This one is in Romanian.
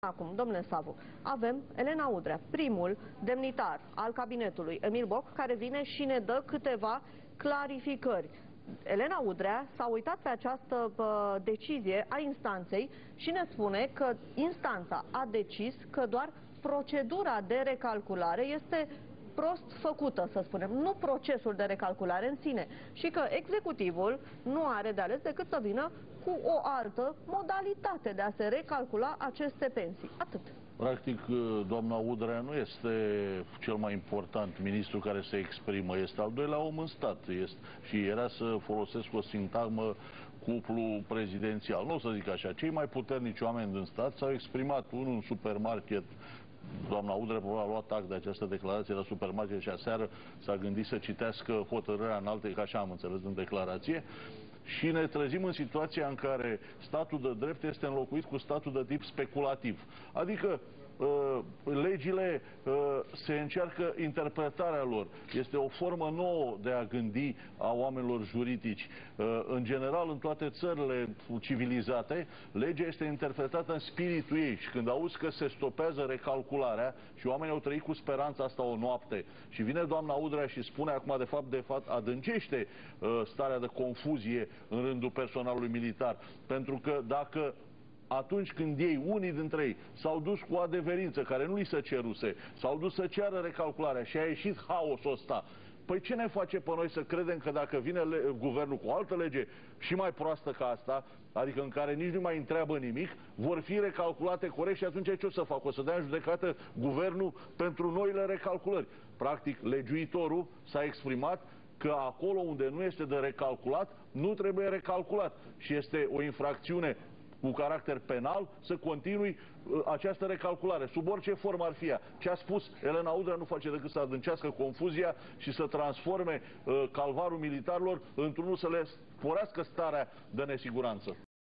acum, domnule Savu, avem Elena Udrea, primul demnitar al cabinetului Emil Boc, care vine și ne dă câteva clarificări. Elena Udrea s-a uitat pe această decizie a instanței și ne spune că instanța a decis că doar procedura de recalculare este prost făcută, să spunem, nu procesul de recalculare în sine, și că executivul nu are de ales decât să vină cu o altă modalitate de a se recalcula aceste pensii. Atât. Practic, doamna Udrea nu este cel mai important ministru care se exprimă, este al doilea om în stat. Și era să folosesc o sintagmă cuplu prezidențial. Nu o să zic așa, cei mai puternici oameni din stat s-au exprimat, unul în supermarket. Doamna Udrea probabil a luat act de această declarație la supermarket și aseară s-a gândit să citească hotărârea în alte, că așa am înțeles din declarație, și ne trezim în situația în care statul de drept este înlocuit cu statul de tip speculativ. Adică legile se încearcă interpretarea lor. Este o formă nouă de a gândi a oamenilor juridici. În general, în toate țările civilizate, legea este interpretată în spiritul ei și când auzi că se stopează recalcularea și oamenii au trăit cu speranța asta o noapte și vine doamna Udrea și spune acum, de fapt adâncește starea de confuzie în rândul personalului militar. Pentru că dacă atunci când ei, unii dintre ei, s-au dus cu adeverință, care nu li se ceruse, s-au dus să ceară recalcularea și a ieșit haosul ăsta, păi ce ne face pe noi să credem că dacă vine guvernul cu o altă lege și mai proastă ca asta, adică în care nici nu mai întreabă nimic, vor fi recalculate corect și atunci ce o să fac? O să dea în judecată guvernul pentru noile recalculări. Practic, legiuitorul s-a exprimat că acolo unde nu este de recalculat, nu trebuie recalculat. Și este o infracțiune cu caracter penal să continui această recalculare, sub orice formă ar fi ea. Ce a spus Elena Udrea nu face decât să adâncească confuzia și să transforme calvarul militarilor într-unul să le sporească starea de nesiguranță.